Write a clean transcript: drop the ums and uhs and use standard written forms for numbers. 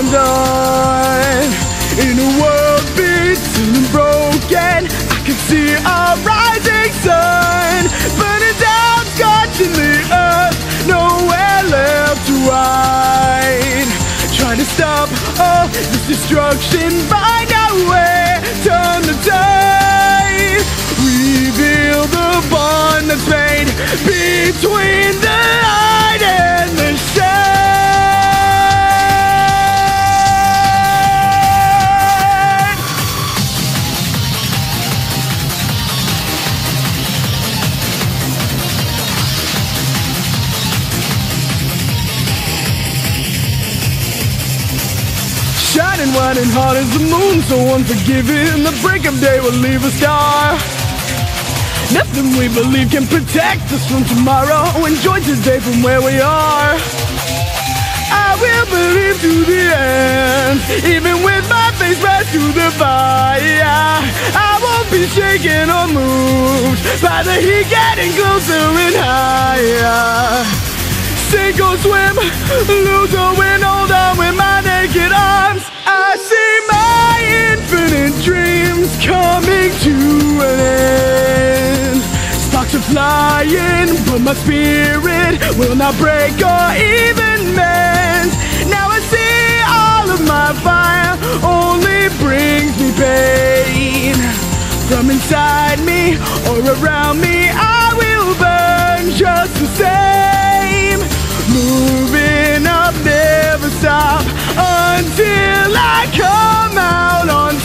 undone. In a world beaten and broken, I can see a rising sun, burning down, scorching the earth, nowhere left to hide. Trying to stop all this destruction, find our way, turn the tide. Reveal the bond that's made between the light and the shade. Shining white and hot as the moon, so unforgiving, the break of day will leave a scar. Nothing we believe can protect us from tomorrow, enjoy today from where we are. I will believe to the end, even with my face right to the fire. I won't be shaken or moved by the heat getting closer and higher. Sink or swim, lose or win, hold on with my naked arms. I see my infinite dreams coming to an end. Sparks are flying, but my spirit will not break or even mend. Now I see all of my fire only brings me pain. From inside me or around me, I will burn just the same. Moving up, never stop until I come out on